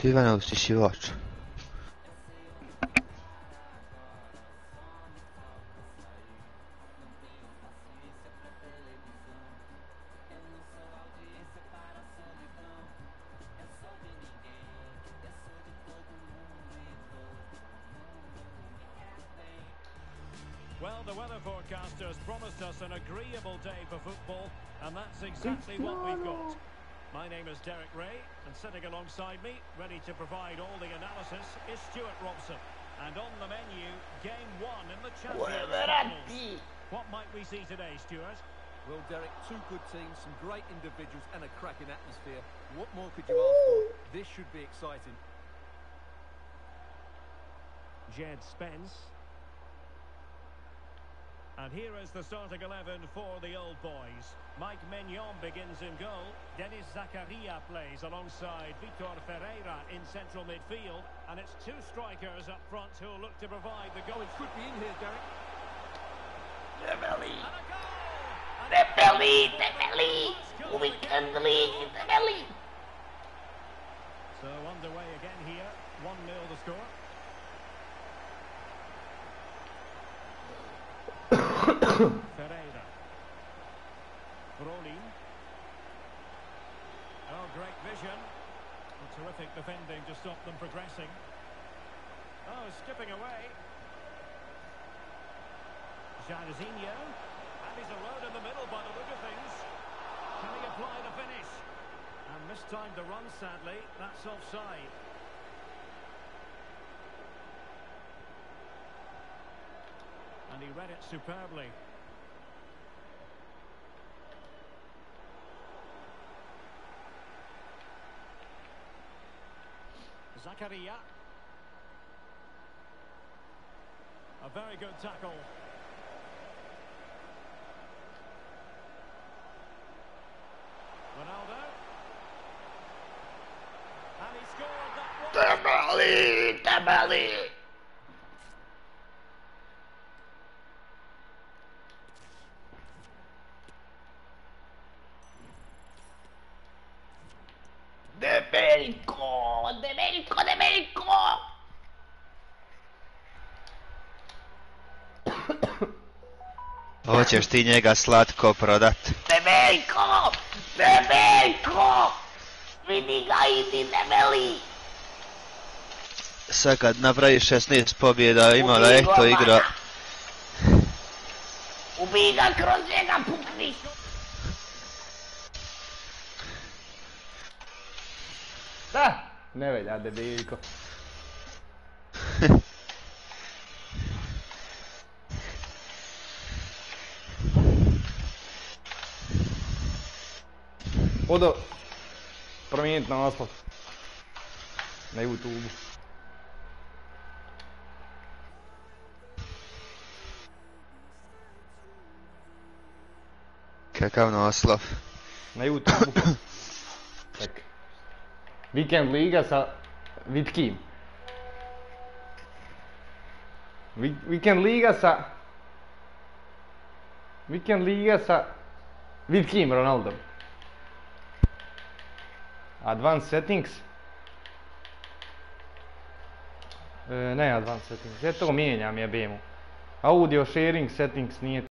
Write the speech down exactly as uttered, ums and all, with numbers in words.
Ti Ivana usisivač. Well, the weather forecasters promised us an agreeable day for football, and that's exactly what we've got. My name is Derek Ray, and sitting alongside me, ready to provide all the analysis, is Stuart Robson. And on the menu, game one in the Champions League. What might we see today, Stuart? Well, Derek, two good teams, some great individuals, and a cracking atmosphere. What more could you ask for? This should be exciting. Jed Spence. And here is the starting eleven for the Old Boys. Mike Maignan begins in goal. Denis Zakaria plays alongside Vitor Ferreira in central midfield. And it's two strikers up front who'll look to provide the goal. It could be in here, Derek. Dembele! Dembele! Dembele! Weekend league! Dembele! So underway again here. one nil the score. Ferreira. Rolin. Oh, great vision. A terrific defending to stop them progressing. Oh, skipping away. Jairzinho. And he's alone in the middle by the look of things. Can he apply the finish? And mistimed the run, sadly. That's offside. And he read it superbly. Zakaria. A very good tackle. Ronaldo. And he scored that one. Dembele! Dembele! Demerico! Demerico! Demerico! Hoćeš ti njega slatko prodat? Demerico! Demerico! Vidi ga, idi Dembele! Sad kad napravi šesnaest pobjeda, ima da eto igra. Ubij ga, kroz njega pukni! Da! Ne velja, debiljko. Odo promijeniti naslov na YouTube. Kakav naslov? Na YouTube. Tak. Vikend liga sa Vitkim. Vikend liga sa... Vikend liga sa Vitkim Ronaldom. Advanced settings. E, ne advanced settings, ja to mijenjam jebemu. Audio sharing settings nije